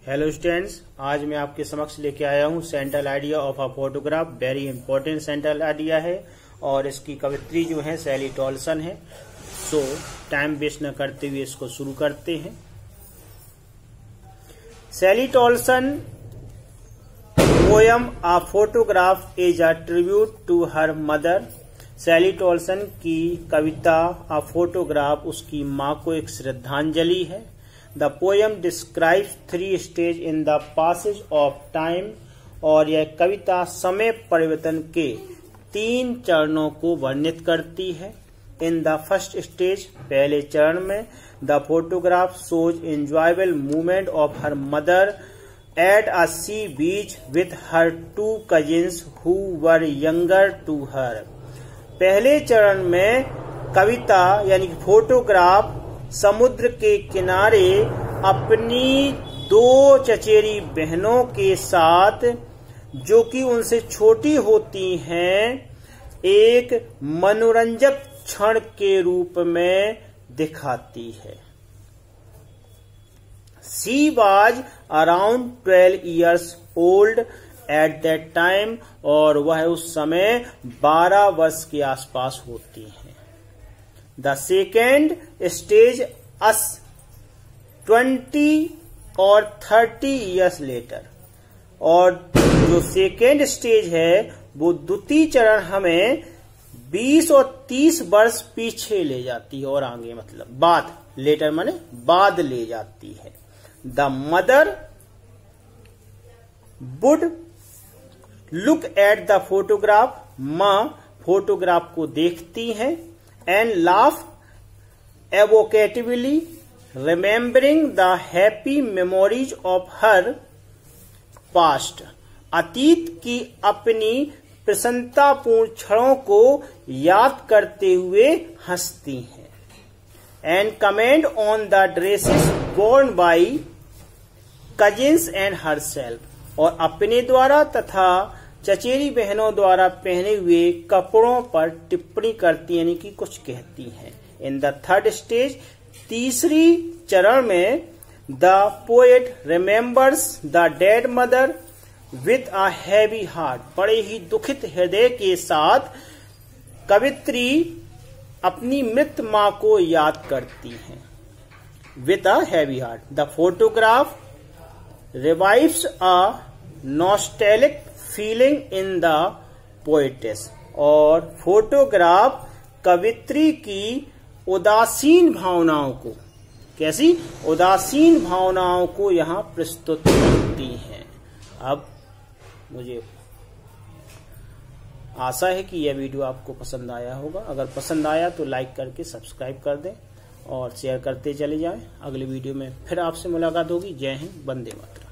Hello students, आज मैं आपके समक्ष लेके आया हूँ central idea of a photograph. Very important central idea है और इसकी कवित्री जो है सैली टॉलसन है। सो टाइम वेस्ट न करते हुए इसको शुरू करते हैं। Sally Tolson poem a photograph is a tribute to her mother. Sally Tolson की कविता अ फोटोग्राफ उसकी माँ को एक श्रद्धांजलि है। The poem describes 3 stages in the passage of time। और यह कविता समय परिवर्तन के 3 चरणों को वर्णित करती है। In the first stage, पहले चरण में, the photograph shows enjoyable movement of her mother at a sea beach with her 2 cousins who were younger to her। पहले चरण में कविता यानी कि फोटोग्राफ समुद्र के किनारे अपनी 2 चचेरी बहनों के साथ, जो कि उनसे छोटी होती हैं, एक मनोरंजक क्षण के रूप में दिखाती है। She was around 12 years old at that time। और वह उस समय 12 वर्ष के आसपास होती हैं। The second stage us 20 और 30 years later। और जो सेकेंड स्टेज है वो द्वितीय चरण हमें 20 और 30 वर्ष पीछे ले जाती है, और आगे मतलब बाद, लेटर माने बाद ले जाती है। The mother would look at the photograph. माँ फोटोग्राफ को देखती है। And laugh evocatively, remembering the happy memories of her past। अतीत की अपनी प्रसन्नतापूर्ण क्षणों को याद करते हुए हंसती हैं। And comment on the dresses worn by cousins and herself। और अपने द्वारा तथा चचेरी बहनों द्वारा पहने हुए कपड़ों पर टिप्पणी करती यानी कि कुछ कहती हैं। इन द थर्ड स्टेज, तीसरी चरण में, the poet remembers the dead mother with a heavy heart. बड़े ही दुखित हृदय के साथ कवित्री अपनी मृत माँ को याद करती हैं। With a heavy heart, the photograph revives a nostalgic feeling in the poetess. और फोटोग्राफ कवित्री की उदासीन भावनाओं को, कैसी उदासीन भावनाओं को यहाँ प्रस्तुत करती हैं। अब मुझे आशा है कि यह वीडियो आपको पसंद आया होगा। अगर पसंद आया तो लाइक करके सब्सक्राइब कर दें और शेयर करते चले जाएं। अगले वीडियो में फिर आपसे मुलाकात होगी। जय हिंद, वंदे मातरम।